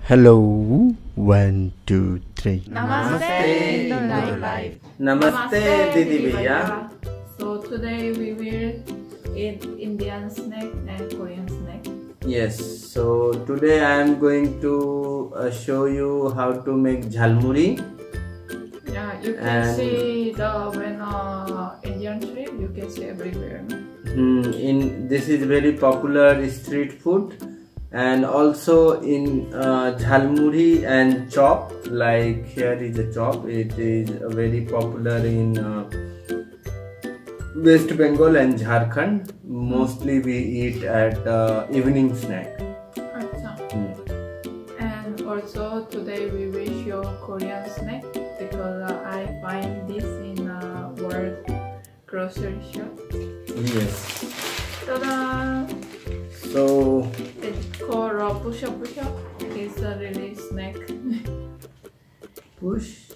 Hello, 1, 2, 3. Namaste, Indo life. Namaste, Didi Bhaiya. So today we will eat Indian snack and Korean snack. Yes, so today I am going to show you how to make Jhal Muri. Yeah, you can see when Indian trip, you can see everywhere. This is very popular street food, and also in Jhal Muri and chop. Like here is a chop. It is very popular in West Bengal and Jharkhand. Mostly we eat at evening snack. And also today we will show Korean snack because I find this in a world grocery shop. Yes. Ta-da! So It's called Ppushu Ppushu. It's a really snack. Ppushu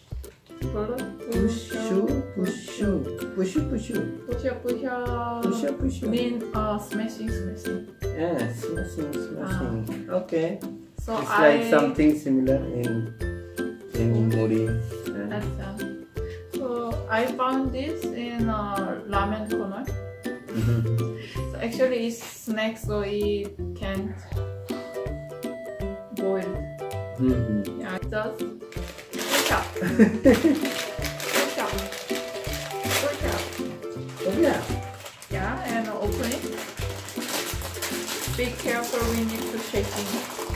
Ppushu Ppushu Ppushu Ppushu Ppushu Ppushu mean smashing. Yeah, smashing. Okay. So It's like something similar in Muri. So I found this in ramen corner. So actually it's snack, so it can't boil. Yeah, just push up. Yeah. Yeah, and open it. Be careful, we need to shake it.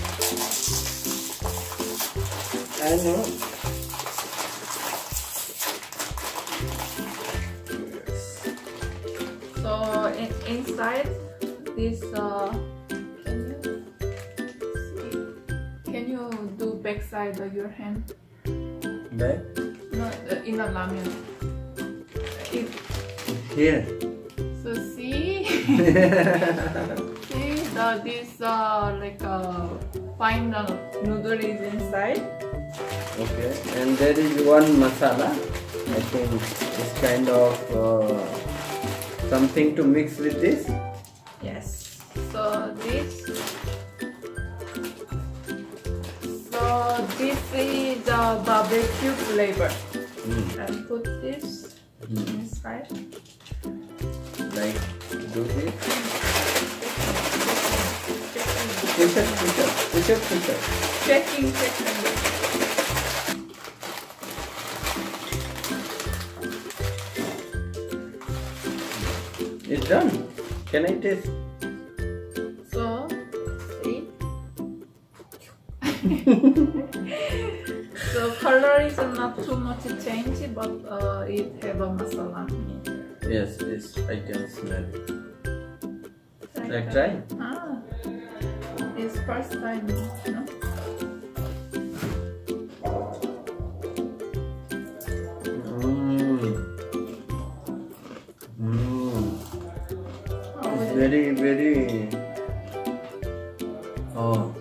I know. So inside this, can you do back side of your hand? Back? No, in a ramen. Here. So see, see this like fine noodle is inside. Okay. And there is one masala. I think it's kind of something to mix with this. Yes. So this is the barbecue flavor. And put this inside. Like do this. Push up. Checking. It's done. Can I taste? So, see? So color is not too much change, but it have a masala in it. Yes, I can smell it. Like Try. It's first time, no? It's very. Oh.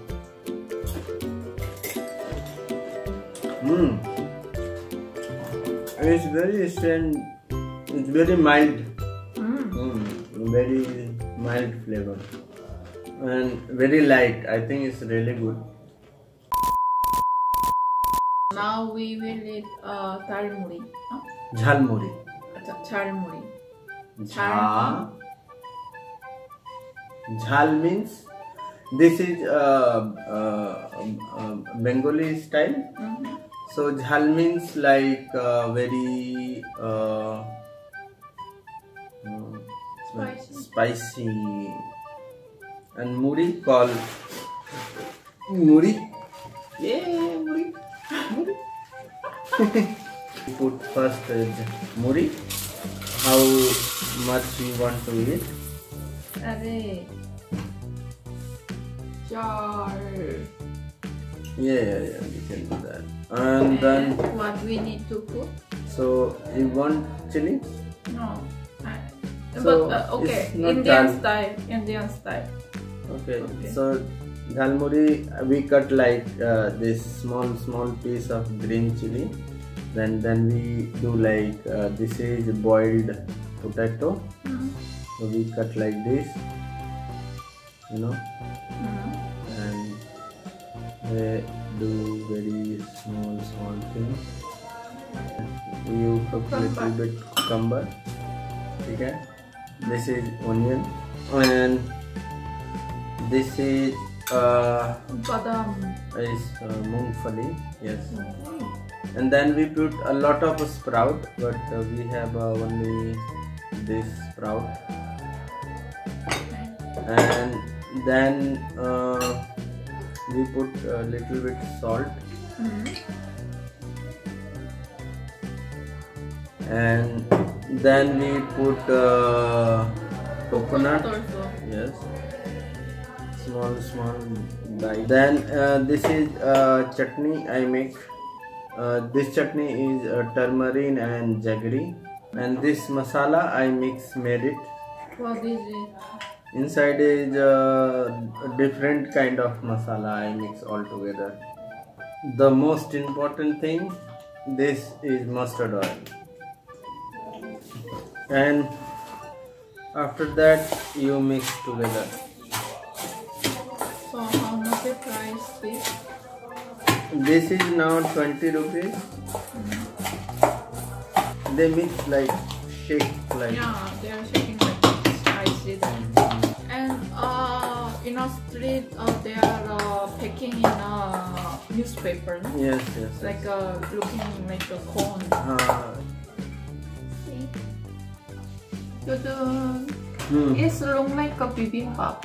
It's very strange. It's very mild. Very mild flavor and very light. I think it's really good. Now we will eat Jhal Muri. Jhal Muri. Jhal Muri. Jhal means this is Bengali style. So Jhal means like very spicy, and Muri called Muri. Yeah, Muri. Put first Muri. How much you want to eat? Ajay. Jhal. Yeah, we can do that. And then what we need to put? so you want chili? No. So But okay, it's not Indian style. Okay. So Jhal Muri we cut like this small piece of green chili. Then we do like this is boiled potato. So we cut like this, you know, and they do very small things. You cook little bit cucumber. Okay. This is onion, and this is badam. Moongfali. Yes. And then we put a lot of sprout, but we have only this sprout. And then we put a little bit salt. And then we put coconut. Yes, small bite. Then this is chutney I make. This chutney is turmeric and jaggery, and this masala I made it. What is it? Inside is a different kind of masala I mix all together. The most important thing, this is mustard oil. And after that you mix together. So how much the price is? This is now 20 rupees. They mix like shake like. Yeah, they are shaking like this. I see that. And in our street, they are packing in a newspaper. No? Yes. Like looking like a cone. See? It's look like a bibimbap.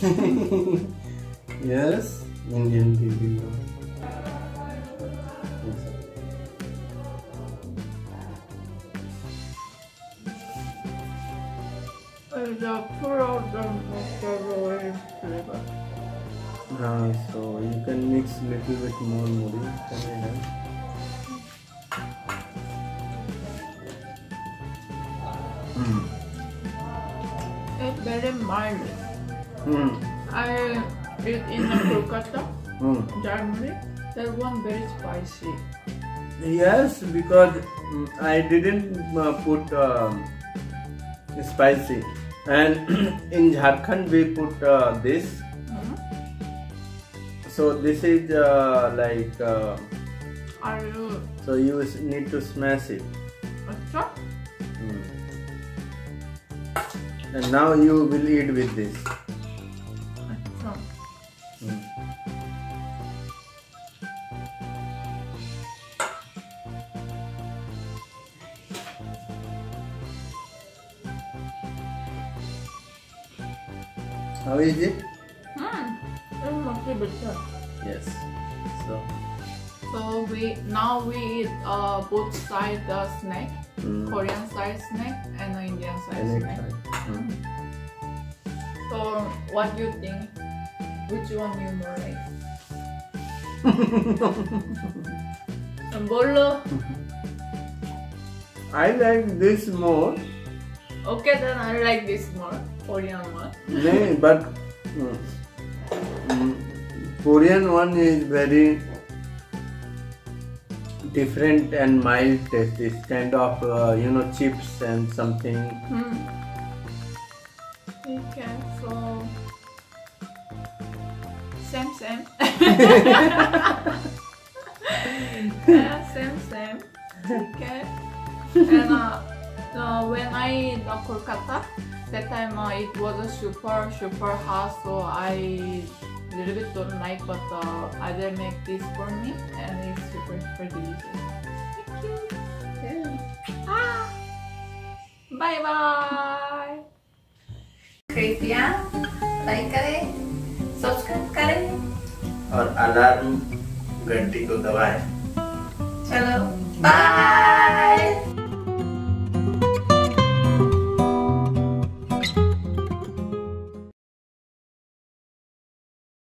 Yes, Indian bibimbap. The full of the mustard oil flavor. So you can mix little bit more muri. Can I have? It's very mild. I eat in Kolkata, Jhal Muri. That one very spicy. Yes, because I didn't put spicy, and in Jharkhand we put this. So this is like. So you need to smash it. Achha? And now you will eat with this. Achha. How is it? It must be better. Yes. So we eat both side snack, Korean side snack and Indian side snack. So what do you think? Which one you more like? Bolo. I like this more. Okay, then I like this more, Korean one. No, but Korean one is very different and mild taste. It's kind of chips and something. Okay, so same. Yeah, same. Okay. And when I in Kolkata, that time it was a super hot, so I little bit don't like, but Ajay make this for me, and it's super delicious. Thank you. Yeah. Bye bye. कृपया like करें, subscribe करें और alarm घंटी को दबाएं। चलो bye.